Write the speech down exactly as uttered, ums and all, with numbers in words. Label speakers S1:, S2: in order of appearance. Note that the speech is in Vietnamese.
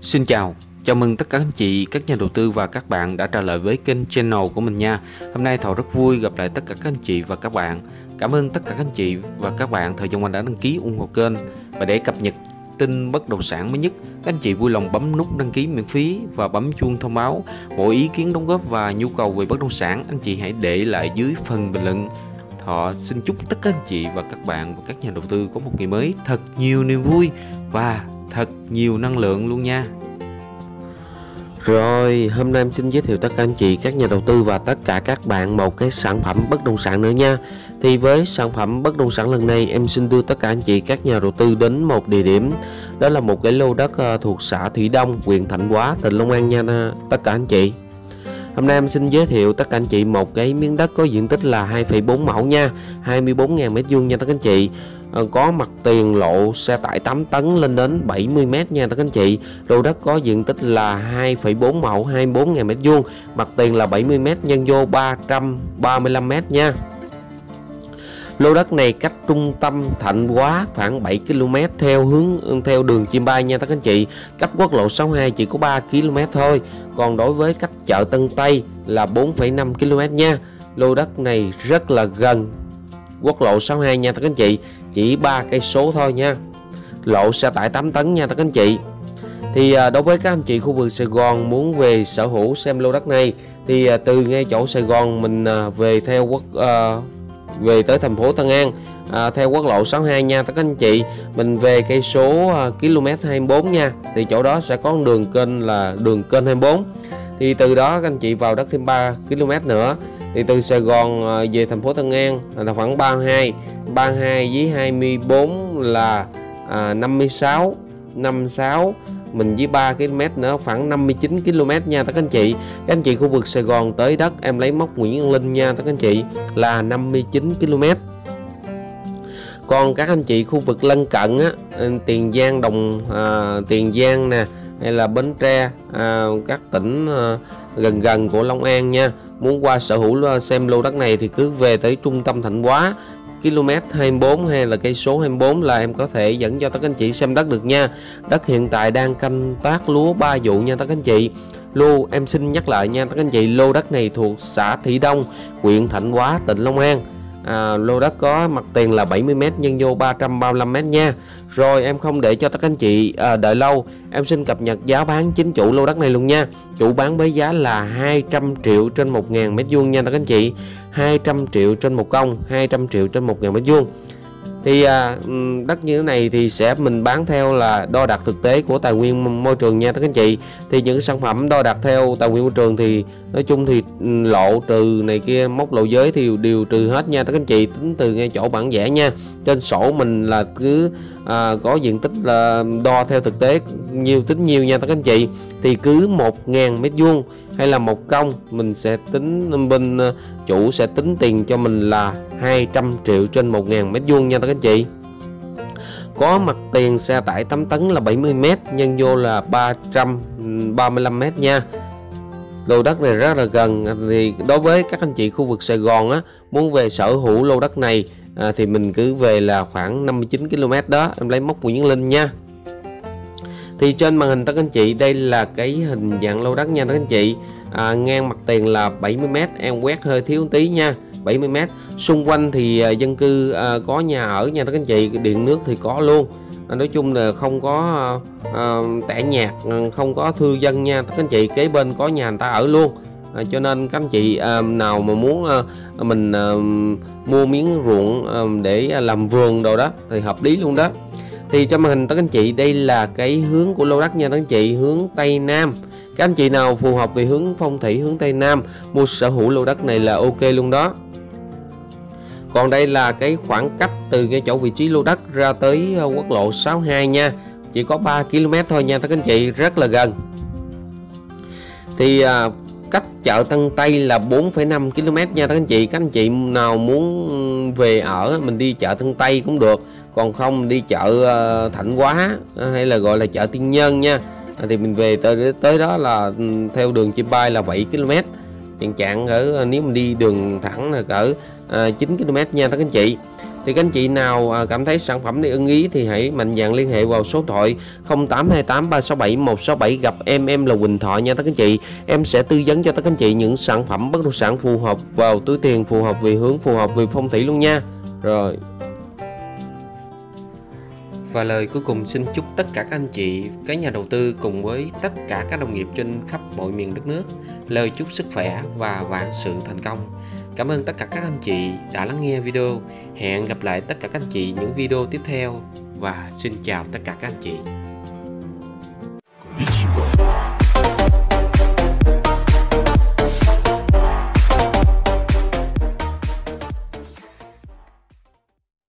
S1: Xin chào, chào mừng tất cả anh chị, các nhà đầu tư và các bạn đã trở lại với kênh channel của mình nha. Hôm nay Thọ rất vui gặp lại tất cả các anh chị và các bạn. Cảm ơn tất cả các anh chị và các bạn thời gian qua đã đăng ký ủng hộ kênh. Và để cập nhật tin bất động sản mới nhất, các anh chị vui lòng bấm nút đăng ký miễn phí và bấm chuông thông báo. Mọi ý kiến đóng góp và nhu cầu về bất động sản, anh chị hãy để lại dưới phần bình luận. Thọ xin chúc tất cả anh chị và các bạn và các nhà đầu tư có một ngày mới thật nhiều niềm vui và thật nhiều năng lượng luôn nha.
S2: Rồi, hôm nay em xin giới thiệu tất cả anh chị, các nhà đầu tư và tất cả các bạn một cái sản phẩm bất động sản nữa nha. Thì với sản phẩm bất động sản lần này, em xin đưa tất cả anh chị, các nhà đầu tư đến một địa điểm. Đó là một cái lô đất thuộc xã Thủy Đông, huyện Thạnh Hóa, tỉnh Long An nha tất cả anh chị. Hôm nay em xin giới thiệu tất cả anh chị một cái miếng đất có diện tích là hai phẩy bốn mẫu nha, hai mươi bốn nghìn mét vuông nha tất cả anh chị. Có mặt tiền lộ xe tải tám tấn lên đến bảy mươi mét nha tất cả anh chị. Lô đất có diện tích là hai phẩy bốn mẫu, hai mươi bốn nghìn mét vuông, mặt tiền là bảy mươi mét, nhân vô ba trăm ba mươi lăm mét nha. Lô đất này cách trung tâm Thạnh Hóa khoảng bảy ki lô mét theo hướng theo đường Chim Bay nha tất cả anh chị. Cách quốc lộ sáu mươi hai chỉ có ba ki lô mét thôi. Còn đối với cách chợ Tân Tây là bốn phẩy năm ki lô mét nha. Lô đất này rất là gần quốc lộ sáu mươi hai nha tất cả anh chị, chỉ ba cây số thôi nha. Lộ xe tải tám tấn nha tất cả anh chị. Thì đối với các anh chị khu vực Sài Gòn muốn về sở hữu xem lô đất này thì từ ngay chỗ Sài Gòn mình về theo quốc uh, về tới thành phố Tân An à, theo quốc lộ sáu mươi hai nha tất cả anh chị. Mình về cây số uh, km hai mươi bốn nha, thì chỗ đó sẽ có đường kênh là đường kênh hai mươi bốn. Thì từ đó các anh chị vào đất thêm ba ki lô mét nữa. Thì từ Sài Gòn uh, về thành phố Tân An là khoảng ba mươi hai, ba mươi hai với hai mươi bốn là uh, năm mươi sáu, năm mươi sáu, mình với ba ki lô mét nữa khoảng năm mươi chín ki lô mét nha tất cả anh chị. Các anh chị khu vực Sài Gòn tới đất em lấy mốc Nguyễn Văn Linh nha tất cả anh chị là năm mươi chín ki lô mét. Còn các anh chị khu vực lân cận á, Tiền Giang, Đồng à, Tiền Giang nè, hay là Bến Tre, à, các tỉnh à, gần gần của Long An nha, muốn qua sở hữu xem lô đất này thì cứ về tới trung tâm Thạnh Hóa km hai mươi bốn hay là cây số hai mươi bốn là em có thể dẫn cho tất cả anh chị xem đất được nha. Đất hiện tại đang canh tác lúa ba vụ nha tất cả anh chị. Lô em xin nhắc lại nha tất cả anh chị, lô đất này thuộc xã Thủy Đông, huyện Thạnh Hóa, tỉnh Long An. À, lô đất có mặt tiền là bảy mươi mét, nhân vô ba trăm ba mươi lăm mét nha. Rồi em không để cho tất cả anh chị à, đợi lâu, em xin cập nhật giá bán chính chủ lô đất này luôn nha. Chủ bán với giá là hai trăm triệu trên một nghìn mét vuông nha tất cả anh chị. hai trăm triệu trên một công, hai trăm triệu trên một nghìn mét vuông. Thì à, đất như thế này thì sẽ mình bán theo là đo đạc thực tế của tài nguyên môi trường nha tất cả anh chị. Thì những sản phẩm đo đạc theo tài nguyên môi trường thì nói chung thì lộ trừ này kia, mốc lộ giới thì đều trừ hết nha tất cả anh chị, tính từ ngay chỗ bản vẽ nha. Trên sổ mình là cứ à, có diện tích là đo theo thực tế nhiều tính nhiều nha tất cả anh chị. Thì cứ một nghìn mét vuông hay là một công mình sẽ tính, bên chủ sẽ tính tiền cho mình là hai trăm triệu trên một nghìn mét vuông nha tất cả anh chị. Có mặt tiền xe tải tám tấn là bảy mươi mét, nhân vô là ba trăm ba mươi lăm mét nha. Lô đất này rất là gần. Thì đối với các anh chị khu vực Sài Gòn á, muốn về sở hữu lô đất này à, thì mình cứ về là khoảng năm mươi chín ki lô mét đó, em lấy mốc Nguyễn Văn Linh nha. Thì trên màn hình tất cả anh chị, đây là cái hình dạng lô đất nha tất cả anh chị. À, ngang mặt tiền là bảy mươi mét, em quét hơi thiếu tí nha, bảy mươi mét. Xung quanh thì à, dân cư à, có nhà ở nha tất cả anh chị, điện nước thì có luôn. À, nói chung là không có à, tẻ nhạt, không có thư dân nha tất cả anh chị, kế bên có nhà người ta ở luôn. À, cho nên các anh chị à, nào mà muốn à, mình à, mua miếng ruộng à, để làm vườn đồ đó thì hợp lý luôn đó. Thì cho màn hình tất cả anh chị, đây là cái hướng của lô đất nha tất cả anh chị, hướng Tây Nam. Các anh chị nào phù hợp về hướng phong thủy hướng Tây Nam mua sở hữu lô đất này là ok luôn đó. Còn đây là cái khoảng cách từ ngay chỗ vị trí lô đất ra tới quốc lộ sáu mươi hai nha, chỉ có ba ki lô mét thôi nha tất cả anh chị, rất là gần. Thì à, cách chợ Tân Tây là bốn phẩy năm ki lô mét nha tất cả anh chị. Các anh chị nào muốn về ở mình đi chợ Tân Tây cũng được, còn không đi chợ Thạnh Hóa hay là gọi là chợ Tiên Nhân nha, thì mình về tới tới đó là theo đường Chim Bay là bảy ki lô mét. Chẳng chẳng ở nếu mình đi đường thẳng là cỡ à, chín ki lô mét nha tất cả anh chị. Thì các anh chị nào à, cảm thấy sản phẩm này ưng ý thì hãy mạnh dạn liên hệ vào số điện thoại không tám hai tám ba sáu bảy một sáu bảy, gặp em em là Quỳnh Thọ nha tất cả anh chị. Em sẽ tư vấn cho tất cả anh chị những sản phẩm bất động sản phù hợp vào túi tiền, phù hợp về hướng, phù hợp về phong thủy luôn nha. Rồi.
S1: Và lời cuối cùng xin chúc tất cả các anh chị, các nhà đầu tư cùng với tất cả các đồng nghiệp trên khắp mọi miền đất nước lời chúc sức khỏe và vạn sự thành công. Cảm ơn tất cả các anh chị đã lắng nghe video. Hẹn gặp lại tất cả các anh chị những video tiếp theo và xin chào tất cả các anh chị.